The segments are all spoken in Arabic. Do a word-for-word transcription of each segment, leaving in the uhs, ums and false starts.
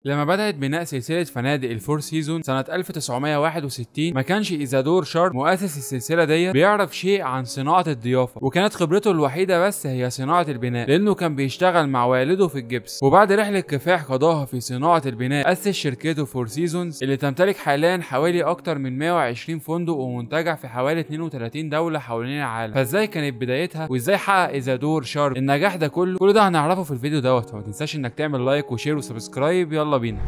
لما بدأت بناء سلسلة فنادق الفور سيزون سنة ألف وتسعمية وواحد وستين ما كانش إيزادور شارب مؤسس السلسلة دي بيعرف شيء عن صناعة الضيافة، وكانت خبرته الوحيدة بس هي صناعة البناء لأنه كان بيشتغل مع والده في الجبس. وبعد رحلة كفاح قضاها في صناعة البناء أسس شركته فور سيزونز اللي تمتلك حاليا حوالي أكتر من مية وعشرين فندق ومنتجع في حوالي اتنين وتلاتين دولة حوالين العالم. فازاي كانت بدايتها وازاي حقق إيزادور شارب النجاح ده كله؟ كل ده هنعرفه في الفيديو دوت، فما تنساش انك تعمل لايك وشير وسبسكرايب. يلا بينا.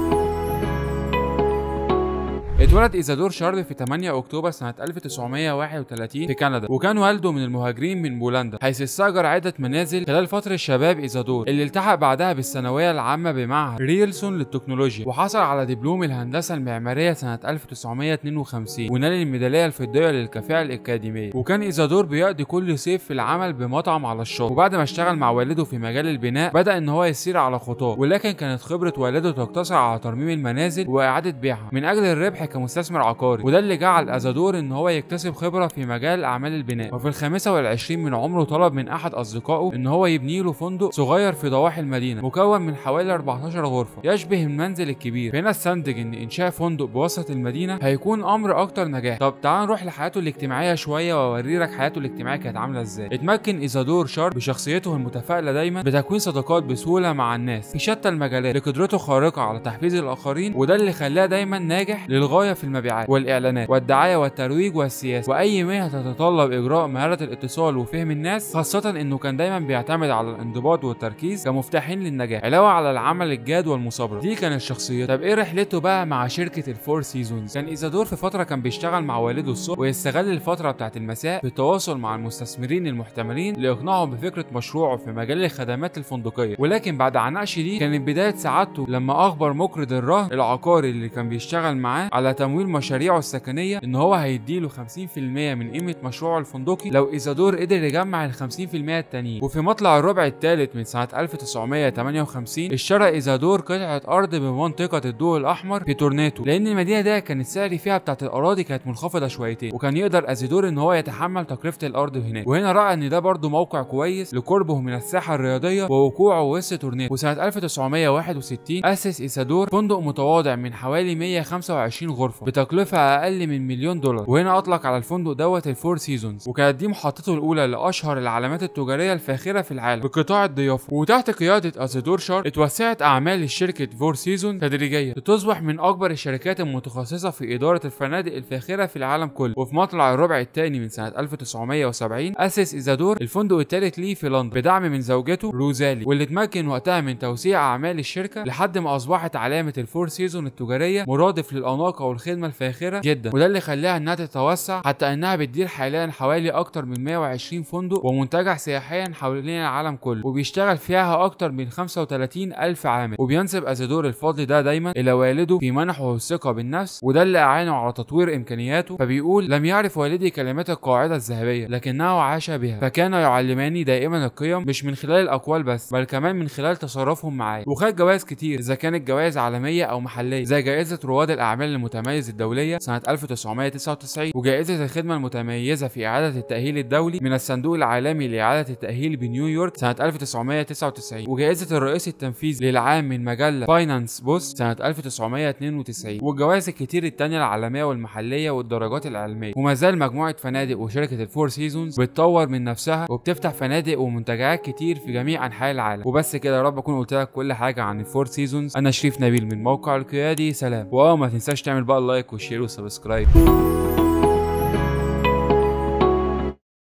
اتولد إيزادور شارب في تمانية أكتوبر سنة ألف وتسعمية وواحد وتلاتين في كندا، وكان والده من المهاجرين من بولندا، حيث استأجر عدة منازل خلال فترة شباب إيزادور اللي التحق بعدها بالثانوية العامة بمعهد ريلسون للتكنولوجيا، وحصل على دبلوم الهندسة المعمارية سنة ألف وتسعمية اتنين وخمسين ونال الميدالية الفضية للكفاءة الأكاديمية. وكان إيزادور بيقضي كل صيف في العمل بمطعم على الشاطئ، وبعد ما اشتغل مع والده في مجال البناء بدأ إن هو يسير على خطاه، ولكن كانت خبرة والده تقتصر على ترميم المنازل وإعادة بيعها من أجل الربح كمستثمر عقاري، وده اللي جعل إيزادور ان هو يكتسب خبره في مجال اعمال البناء. وفي الخامسة والعشرين من عمره طلب من احد اصدقائه ان هو يبني له فندق صغير في ضواحي المدينه مكون من حوالي أربعتاشر غرفه يشبه المنزل الكبير. هنا استنتج ان انشاء فندق بوسط المدينه هيكون امر اكتر نجاح. طب تعال نروح لحياته الاجتماعيه شويه واوري لك حياته الاجتماعيه كانت عامله ازاي. اتمكن إيزادور شارب بشخصيته المتفائله دايما بتكوين صداقات بسهوله مع الناس في شتى المجالات لقدرته خارقه على تحفيز الاخرين، وده اللي خلاه دايما ناجح للغايه في المبيعات والاعلانات والدعايه والترويج والسياسه، واي مهنه تتطلب اجراء مهاره الاتصال وفهم الناس، خاصه انه كان دايما بيعتمد على الانضباط والتركيز كمفتاحين للنجاح علاوه على العمل الجاد والمثابره. دي كانت شخصيته. طب ايه رحلته بقى مع شركه الفور سيزونز؟ كان إيزادور في فتره كان بيشتغل مع والده الصبح ويستغل الفتره بتاعه المساء في التواصل مع المستثمرين المحتملين ليقنعهم بفكره مشروعه في مجال الخدمات الفندقيه. ولكن بعد عناء شديد كانت بدايه سعادته لما اخبر مقرض الرهن العقاري اللي كان بيشتغل معاه على تمويل مشاريعه السكنيه ان هو هيديله خمسين في المية من قيمه مشروعه الفندقي لو إيزادور قدر يجمع ال خمسين في المية التانيين. وفي مطلع الربع الثالث من سنه ألف وتسعمية تمانية وخمسين اشترى إيزادور قطعه ارض بمنطقه الضوء الاحمر في تورنتو، لان المدينه دي كانت سعر فيها بتاعت الاراضي كانت منخفضه شويتين، وكان يقدر إيزادور ان هو يتحمل تكلفه الارض هناك. وهنا راى ان ده برده موقع كويس لقربه من الساحه الرياضيه ووقوعه وسط تورنتو. وسنه ألف وتسعمية وواحد وستين اسس إيزادور فندق متواضع من حوالي مية وخمسة وعشرين غرفه بتكلفه اقل من مليون دولار، وهنا اطلق على الفندق دوت الفور سيزونز، وكانت دي محطته الاولى لاشهر العلامات التجاريه الفاخره في العالم بقطاع الضيافه. وتحت قياده إيزادور شارب اتوسعت اعمال الشركه فور سيزون تدريجيا لتصبح من اكبر الشركات المتخصصه في اداره الفنادق الفاخره في العالم كله. وفي مطلع الربع الثاني من سنه ألف وتسعمية وسبعين اسس إيزادور الفندق الثالث ليه في لندن بدعم من زوجته روزالي، واللي اتمكن وقتها من توسيع اعمال الشركه لحد ما اصبحت علامه الفور سيزون التجاريه مرادف للاناقه والخدمه الفاخره جدا، وده اللي خلاها انها تتوسع حتى انها بتدير حاليا حوالي اكتر من مية وعشرين فندق ومنتجع سياحيا حوالين العالم كله، وبيشتغل فيها اكتر من خمسة وتلاتين الف عامل. وبينسب إيزادور الفضل ده دايما الى والده في منحه الثقه بالنفس، وده اللي اعانه على تطوير امكانياته. فبيقول: لم يعرف والدي كلمات القاعده الذهبيه لكنه عاش بها، فكان يعلماني دائما القيم مش من خلال الاقوال بس بل كمان من خلال تصرفهم معايا. وخد جوائز كتير اذا كانت جوائز عالميه او محليه زي جائزه رواد الاعمال المتميز الدوليه سنه ألف وتسعمية تسعة وتسعين، وجائزة الخدمة المتميزة في إعادة التأهيل الدولي من الصندوق العالمي لإعادة التأهيل بنيويورك سنة ألف وتسعمية تسعة وتسعين، وجائزة الرئيس التنفيذي للعام من مجلة فاينانس بوست سنة ألف وتسعمية اتنين وتسعين، والجوائز الكتير التانية العالمية والمحلية والدرجات العلمية. وما زال مجموعة فنادق وشركة الفور سيزونز بتطور من نفسها وبتفتح فنادق ومنتجعات كتير في جميع أنحاء العالم. وبس كده، يا رب أكون قلت لك كل حاجة عن الفور سيزونز. أنا شريف نبيل من موقع القيادي. سلام. واه ما تنساش تعمل بقى اللايك والشير والسبسكرايب.